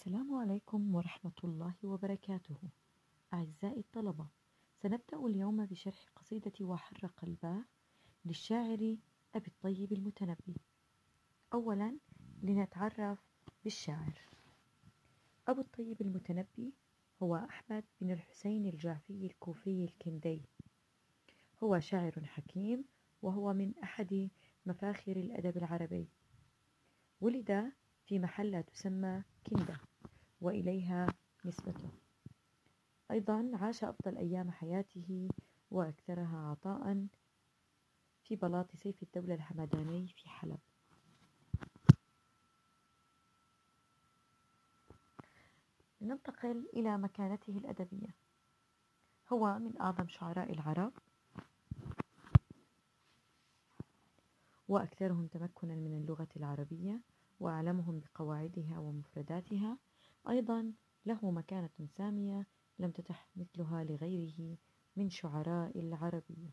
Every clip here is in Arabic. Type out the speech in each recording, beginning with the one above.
السلام عليكم ورحمة الله وبركاته. أعزائي الطلبة، سنبدأ اليوم بشرح قصيدة وحر قلباه للشاعر أبي الطيب المتنبي. أولا لنتعرف بالشاعر. أبو الطيب المتنبي هو أحمد بن الحسين الجعفي الكوفي الكندي. هو شاعر حكيم، وهو من أحد مفاخر الأدب العربي. ولد في محلة تسمى كندة، وإليها نسبته. أيضا عاش أفضل أيام حياته وأكثرها عطاء في بلاط سيف الدولة الحمداني في حلب. ننتقل إلى مكانته الأدبية. هو من أعظم شعراء العرب، وأكثرهم تمكنا من اللغة العربية، وأعلمهم بقواعدها ومفرداتها. أيضا له مكانة سامية لم تتح مثلها لغيره من شعراء العربية.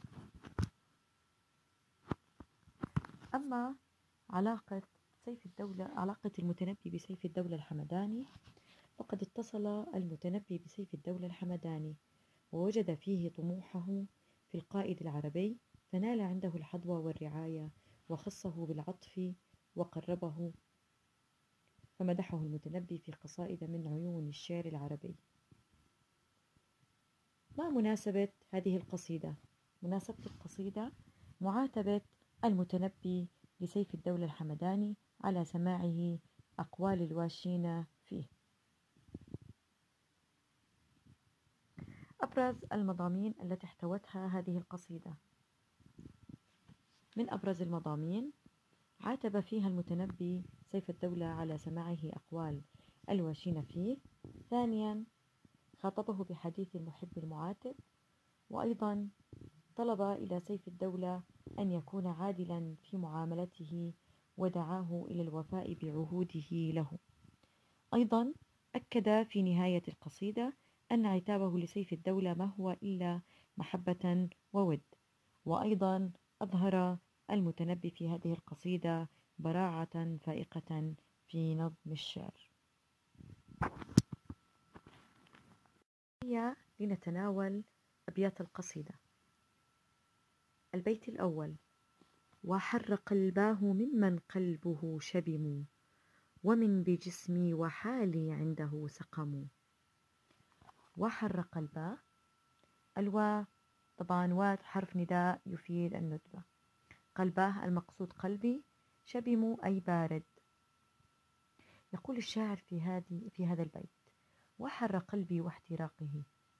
أما علاقة المتنبي بسيف الدولة الحمداني، فقد اتصل المتنبي بسيف الدولة الحمداني ووجد فيه طموحه في القائد العربي، فنال عنده الحظوة والرعاية وخصه بالعطف وقربه، فمدحه المتنبي في قصائد من عيون الشعر العربي. ما مناسبة هذه القصيدة؟ مناسبة القصيدة معاتبة المتنبي لسيف الدولة الحمداني على سماعه أقوال الواشين فيه. أبرز المضامين التي احتوتها هذه القصيدة: من أبرز المضامين عاتب فيها المتنبي سيف الدولة على سماعه أقوال الواشين فيه. ثانيا خاطبه بحديث المحب المعاتب، وأيضا طلب إلى سيف الدولة أن يكون عادلا في معاملته، ودعاه إلى الوفاء بعهوده له. أيضا أكد في نهاية القصيدة أن عتابه لسيف الدولة ما هو إلا محبة وود. وأيضا أظهر المتنبي في هذه القصيدة براعة فائقة في نظم الشعر. هيا لنتناول أبيات القصيدة. البيت الأول: وحر قلباه ممن قلبه شبم، ومن بجسمي وحالي عنده سقم. وحر قلباه، الواو طبعا واو حرف نداء يفيد الندبة. قلباه المقصود قلبي، شبم أي بارد. يقول الشاعر في هذا البيت: وحر قلبي واحتراقه،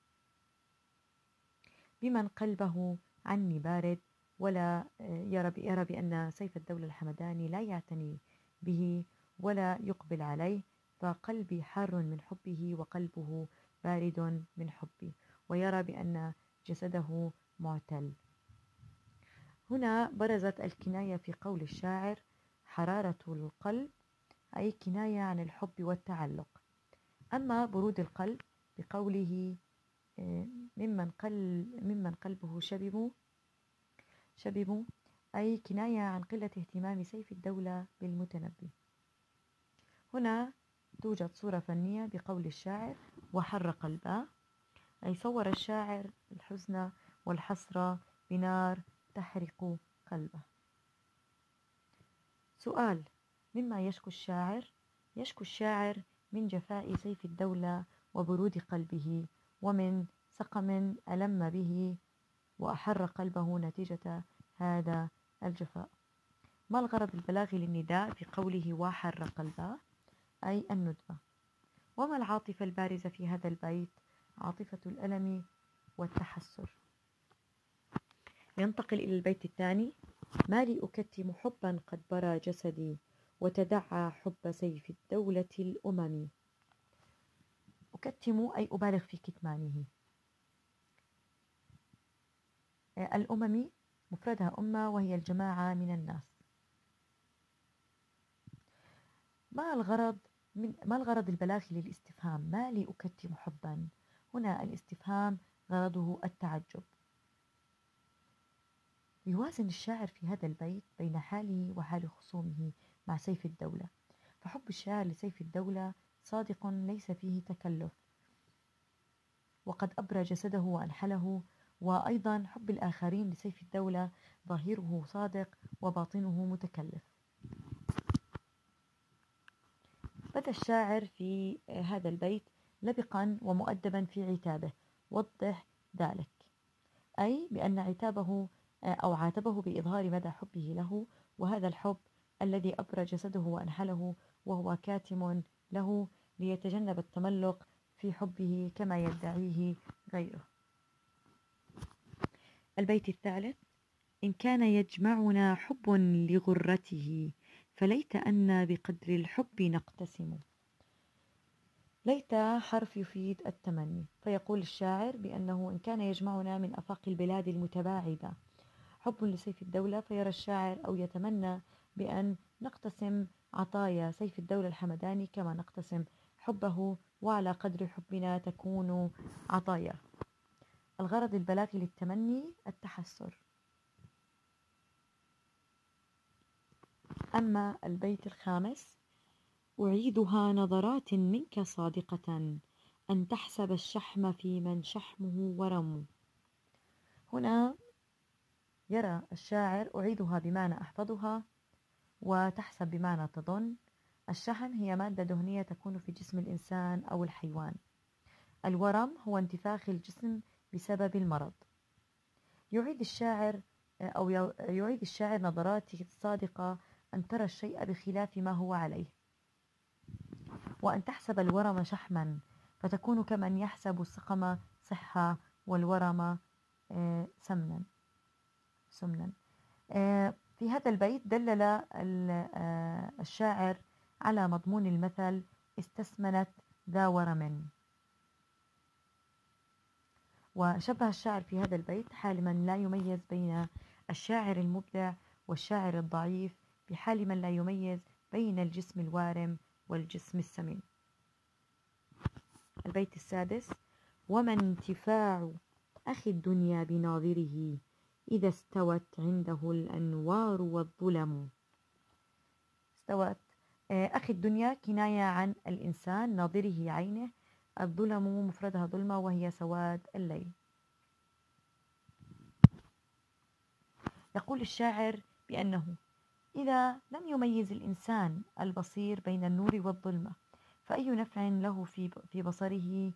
بمن قلبه عني بارد، ولا يرى بأن سيف الدولة الحمداني لا يعتني به ولا يقبل عليه، فقلبي حار من حبه وقلبه بارد من حبي، ويرى بأن جسده معتل. هنا برزت الكناية في قول الشاعر حرارة القلب، أي كناية عن الحب والتعلق. أما برود القلب بقوله ممن قلبه شبم، أي كناية عن قلة اهتمام سيف الدولة بالمتنبي. هنا توجد صورة فنية بقول الشاعر وحر قلبه، أي صور الشاعر الحزن والحسرة بنار تحرق قلبه. سؤال: مما يشكو الشاعر؟ يشكو الشاعر من جفاء سيف الدولة وبرود قلبه، ومن سقم ألم به وأحر قلبه نتيجة هذا الجفاء. ما الغرض البلاغي للنداء بقوله وحر قلبه؟ أي الندبة. وما العاطفة البارزة في هذا البيت؟ عاطفة الألم والتحسر. ينتقل إلى البيت الثاني: ما لي أكتم حبا قد برى جسدي، وتدعى حب سيف الدولة الأمم. أكتم أي أبالغ في كتمانه. الأمم مفردها أمة، وهي الجماعة من الناس. ما الغرض البلاغي للاستفهام ما لي أكتم حبا؟ هنا الاستفهام غرضه التعجب. يوازن الشاعر في هذا البيت بين حاله وحال خصومه مع سيف الدولة، فحب الشاعر لسيف الدولة صادق ليس فيه تكلف، وقد أبرى جسده وأنحله. وأيضا حب الآخرين لسيف الدولة ظاهره صادق وباطنه متكلف. بدا الشاعر في هذا البيت لبقا ومؤدبا في عتابه، وضح ذلك، أي بأن عتابه أو عاتبه بإظهار مدى حبه له، وهذا الحب الذي أبرى جسده وأنحله وهو كاتم له ليتجنب التملق في حبه كما يدعيه غيره. البيت الثالث: إن كان يجمعنا حب لغرته فليت أن بقدر الحب نقتسم. ليت حرف يفيد التمني، فيقول الشاعر بأنه إن كان يجمعنا من أفاق البلاد المتباعدة حب لسيف الدولة، فيرى الشاعر أو يتمنى بأن نقتسم عطايا سيف الدولة الحمداني كما نقتسم حبه، وعلى قدر حبنا تكون عطايا. الغرض البلاغي للتمني التحسر. أما البيت الخامس: أعيدها نظرات منك صادقة أن تحسب الشحم في من شحمه ورم. هنا يرى الشاعر أعيدها بمعنى أحفظها، وتحسب بمعنى تظن. الشحم هي مادة دهنية تكون في جسم الإنسان أو الحيوان. الورم هو انتفاخ الجسم بسبب المرض. يعيد الشاعر نظراتي الصادقة أن ترى الشيء بخلاف ما هو عليه، وأن تحسب الورم شحما فتكون كمن يحسب السقم صحة والورم سمنا. في هذا البيت دلل الشاعر على مضمون المثل: استسمنت ذا ورم. وشبه الشاعر في هذا البيت حال من لا يميز بين الشاعر المبدع والشاعر الضعيف بحال من لا يميز بين الجسم الوارم والجسم السمين. البيت السادس: وما انتفاع أخي الدنيا بناظره إذا استوت عنده الأنوار والظلم. استوت أخي الدنيا كناية عن الإنسان، ناظره عينه، الظلم مفردها ظلمة وهي سواد الليل. يقول الشاعر بأنه إذا لم يميز الإنسان البصير بين النور والظلمة فأي نفع له في بصره،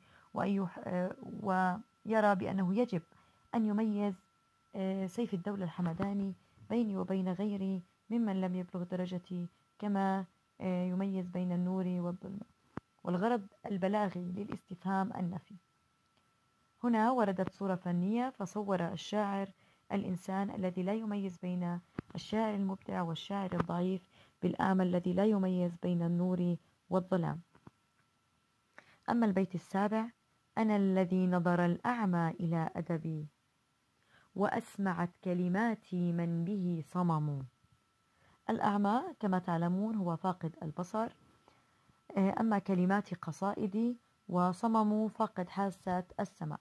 ويرى بأنه يجب أن يميز سيف الدولة الحمداني بيني وبين غيري ممن لم يبلغ درجتي، كما يميز بين النور والظلمة. والغرض البلاغي للاستفهام النفي. هنا وردت صورة فنية، فصور الشاعر الإنسان الذي لا يميز بين الشاعر المبدع والشاعر الضعيف بالأعمى الذي لا يميز بين النور والظلام. أما البيت السابع: أنا الذي نظر الأعمى إلى أدبي وأسمعت كلماتي من به صمم. الأعمى كما تعلمون هو فاقد البصر، أما كلمات قصائدي وصمم فاقد حاسة السمع.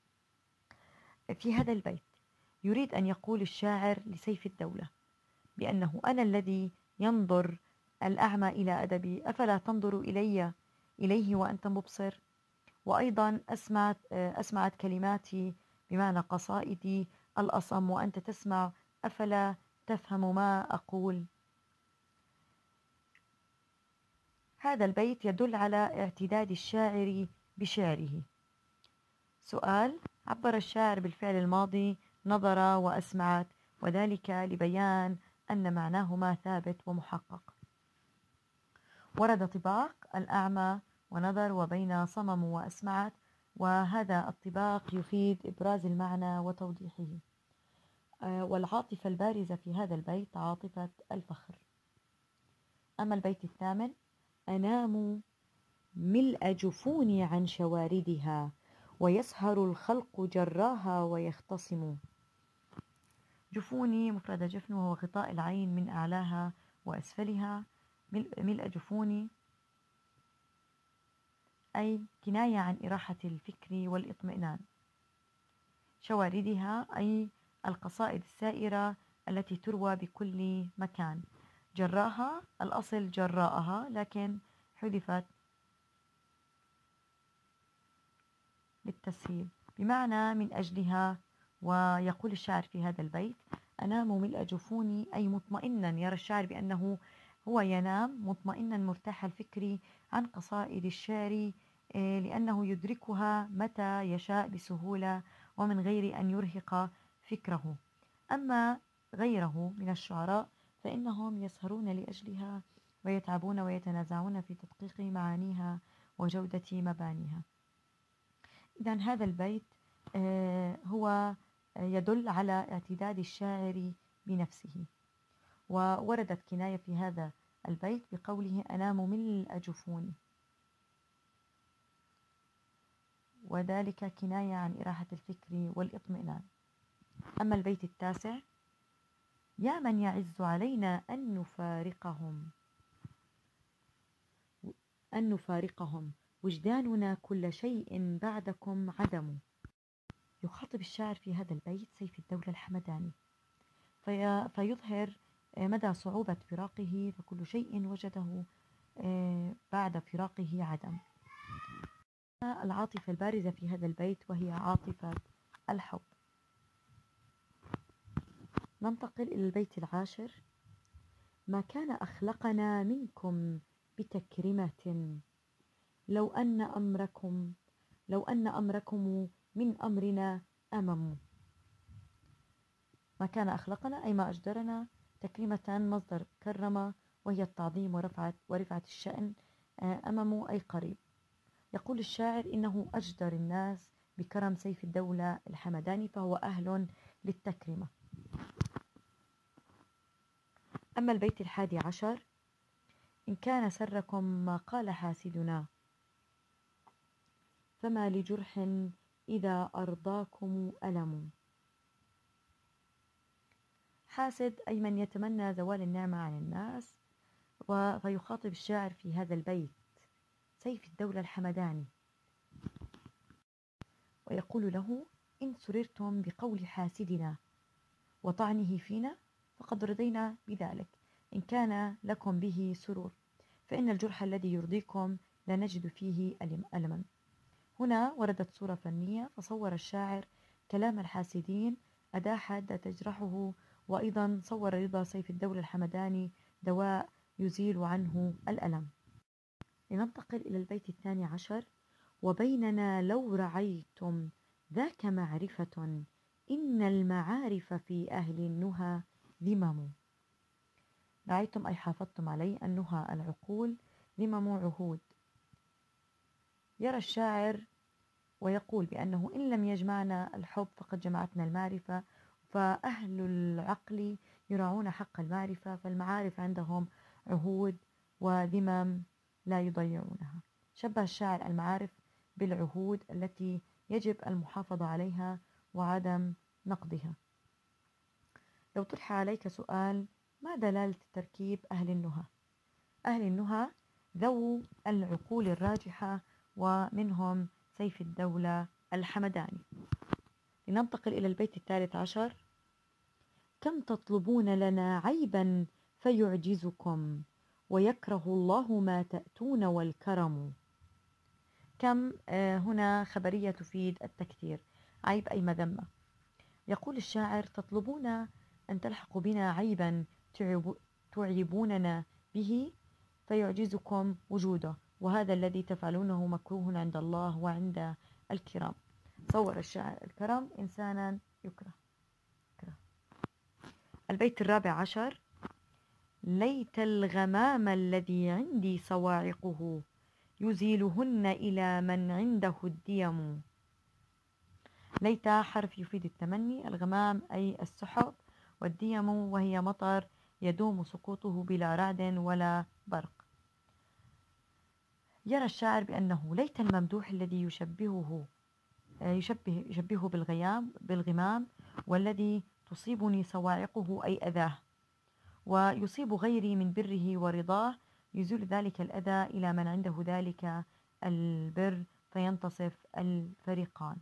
في هذا البيت يريد أن يقول الشاعر لسيف الدولة بأنه أنا الذي ينظر الأعمى إلى أدبي، أفلا تنظر إليه وأنت مبصر؟ وأيضا أسمعت كلماتي بمعنى قصائدي الأصم وأنت تسمع، أفلا تفهم ما أقول؟ هذا البيت يدل على اعتداد الشاعر بشعره. سؤال: عبر الشاعر بالفعل الماضي نظر وأسمعت، وذلك لبيان أن معناهما ثابت ومحقق. ورد طباق الأعمى ونظر وبين صمم وأسمعت، وهذا الطباق يفيد إبراز المعنى وتوضيحه. والعاطفة البارزة في هذا البيت عاطفة الفخر. أما البيت الثامن: أنام ملء جفوني عن شواردها ويسهر الخلق جراها ويختصم. جفوني مفرد جفن وهو غطاء العين من أعلاها وأسفلها. ملء جفوني أي كناية عن إراحة الفكر والإطمئنان. شواردها أي القصائد السائرة التي تروى بكل مكان. جراها الأصل جراءها لكن حذفت للتسهيل، بمعنى من أجلها. ويقول الشاعر في هذا البيت: أنام ملء جفوني، أي مطمئنا. يرى الشاعر بأنه هو ينام مطمئنا مرتاح الفكر عن قصائد الشعر، لأنه يدركها متى يشاء بسهولة ومن غير أن يرهق فكره. أما غيره من الشعراء فإنهم يسهرون لأجلها ويتعبون ويتنازعون في تدقيق معانيها وجودة مبانيها. إذن هذا البيت هو يدل على اعتداد الشاعر بنفسه. ووردت كناية في هذا البيت بقوله: أنام ملء جفوني، وذلك كناية عن إراحة الفكر والإطمئنان. أما البيت التاسع: يا من يعز علينا أن نفارقهم وجداننا كل شيء بعدكم عدم. يخاطب الشاعر في هذا البيت سيف الدولة الحمداني، فيظهر مدى صعوبة فراقه، فكل شيء وجده بعد فراقه عدم. العاطفة البارزة في هذا البيت وهي عاطفة الحب. ننتقل إلى البيت العاشر: ما كان أخلقنا منكم بتكرمة، لو أن أمركم من أمرنا أمم. ما كان أخلقنا أي ما أجدرنا، تكريمة مصدر كرم، وهي التعظيم ورفعة الشأن، أمم أي قريب. يقول الشاعر: إنه أجدر الناس بكرم سيف الدولة الحمداني، فهو أهل للتكرمة. أما البيت الحادي عشر: إن كان سركم ما قال حاسدنا، فما لجرح إذا أرضاكم ألم. حاسد أي من يتمنى زوال النعمة عن الناس. فيخاطب الشاعر في هذا البيت سيف الدولة الحمداني ويقول له: إن سررتم بقول حاسدنا وطعنه فينا فقد رضينا بذلك، إن كان لكم به سرور، فإن الجرح الذي يرضيكم لا نجد فيه ألما. هنا وردت صورة فنية، فصور الشاعر كلام الحاسدين أداة حادة تجرحه، وأيضا صور رضا سيف الدولة الحمداني دواء يزيل عنه الألم. لننتقل إلى البيت الثاني عشر: وبيننا لو رعيتم ذاك معرفة، إن المعارف في أهل النهى ذمم. رعيتم أي حافظتم عليه، النهى العقول، ذمم عهود. يرى الشاعر ويقول بأنه إن لم يجمعنا الحب فقد جمعتنا المعرفة، فأهل العقل يراعون حق المعرفة، فالمعارف عندهم عهود وذمم لا يضيعونها. شبه الشاعر المعارف بالعهود التي يجب المحافظة عليها وعدم نقضها. لو طرح عليك سؤال: ما دلالة تركيب أهل النهى؟ أهل النهى ذو العقول الراجحة، ومنهم سيف الدولة الحمداني. لننتقل إلى البيت الثالث عشر: كم تطلبون لنا عيبا فيعجزكم، ويكره الله ما تأتون والكرم. كم هنا خبرية تفيد التكثير، عيب أي مذمة. يقول الشاعر: تطلبون أن تلحقوا بنا عيبا تعيبوننا به فيعجزكم وجوده، وهذا الذي تفعلونه مكروه عند الله وعند الكرام. صور الشاعر الكرم إنسانا يكره. البيت الرابع عشر: ليت الغمام الذي عندي صواعقه، يزيلهن إلى من عنده الديم. ليت حرف يفيد التمني، الغمام أي السحب، والديم وهي مطر يدوم سقوطه بلا رعد ولا برق. يرى الشاعر بأنه ليت الممدوح الذي يشبهه بالغمام، والذي تصيبني صواعقه أي أذاه، ويصيب غيري من بره ورضاه، يزول ذلك الأذى إلى من عنده ذلك البر، فينتصف الفريقان.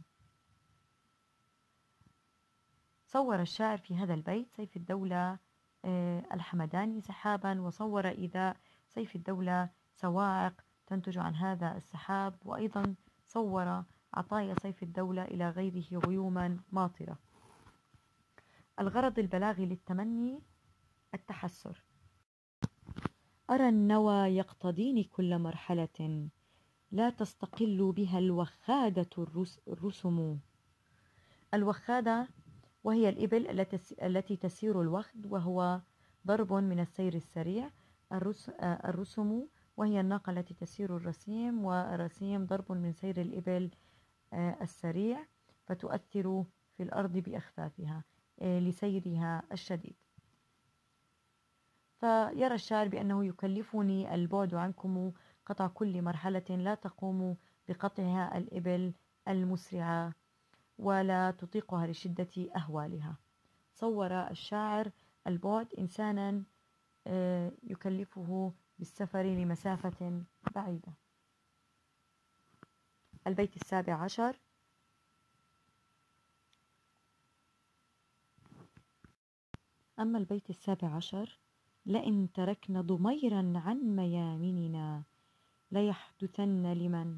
صور الشاعر في هذا البيت سيف الدولة الحمداني سحابا، وصور إذا سيف الدولة صواعق تنتج عن هذا السحاب، وأيضا صور عطايا سيف الدولة إلى غيره غيوما ماطرة. الغرض البلاغي للتمني التحسر. أرى النوى يقتضيني كل مرحلة، لا تستقل بها الوخادة الرسم. الوخادة وهي الإبل التي تسير الوخد، وهو ضرب من السير السريع. الرسم وهي الناقة التي تسير الرسيم، والرسيم ضرب من سير الإبل السريع، فتؤثر في الأرض بأخفافها لسيرها الشديد. فيرى الشاعر بأنه يكلفني البعد عنكم قطع كل مرحلة لا تقوم بقطعها الإبل المسرعة ولا تطيقها لشدة أهوالها. صور الشاعر البعد إنسانا يكلفه بالسفر لمسافة بعيدة. البيت 17. أما البيت 17: لئن تركن ضميرا عن ميامننا ليحدثن لمن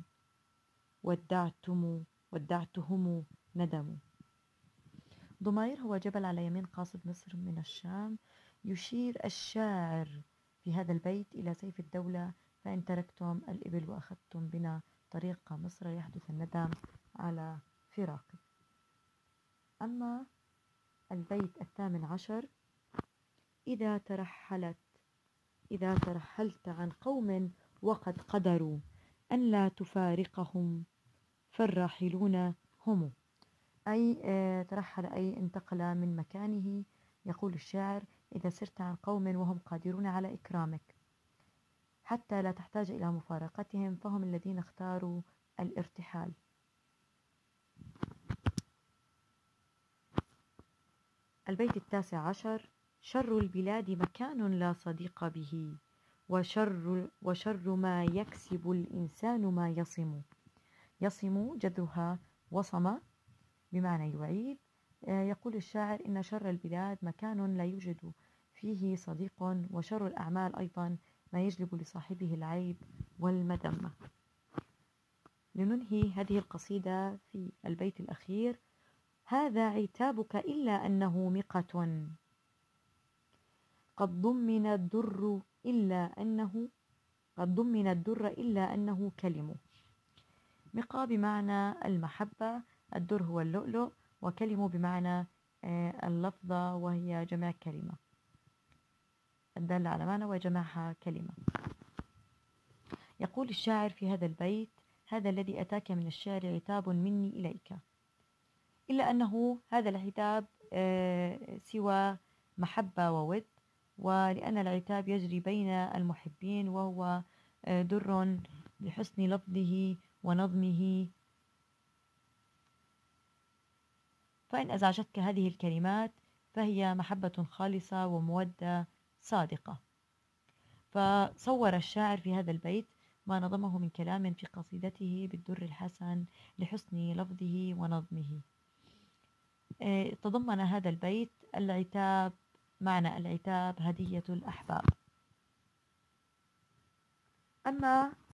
ودعتهم ندم. ضمير هو جبل على يمين قاصد مصر من الشام. يشير الشاعر في هذا البيت إلى سيف الدولة: فإن تركتم الإبل وأخذتم بنا طريق مصر يحدث الندم على فراقه. أما البيت 18: إذا ترحلت عن قوم وقد قدروا أن لا تفارقهم فالراحلون هم. أي ترحل أي انتقل من مكانه. يقول الشاعر: إذا سرت عن قوم وهم قادرون على إكرامك حتى لا تحتاج إلى مفارقتهم فهم الذين اختاروا الارتحال. البيت 19: شر البلاد مكان لا صديق به، وشر ما يكسب الإنسان ما يصم. يصم جذرها وصم بمعنى يعيد. يقول الشاعر: إن شر البلاد مكان لا يوجد فيه صديق، وشر الأعمال أيضا ما يجلب لصاحبه العيب والمذمة. لننهي هذه القصيدة في البيت الأخير: هذا عتابك إلا أنه مقة، قد ضمن الدر إلا أنه كلم. مقة بمعنى المحبة، الدر هو اللؤلؤ، وكلم بمعنى اللفظة وهي جمع كلمة الدالة على معنى وجمعها كلمة. يقول الشاعر في هذا البيت: هذا الذي أتاك من الشعر عتاب مني إليك، إلا أنه هذا العتاب سوى محبة وود، ولأن العتاب يجري بين المحبين، وهو در لحسن لفظه ونظمه. فإن أزعجتك هذه الكلمات فهي محبة خالصة ومودة صادقة. فصور الشاعر في هذا البيت ما نظمه من كلام في قصيدته بالدر الحسن لحسن لفظه ونظمه. تضمن هذا البيت العتاب، معنى العتاب هدية الأحباب. أما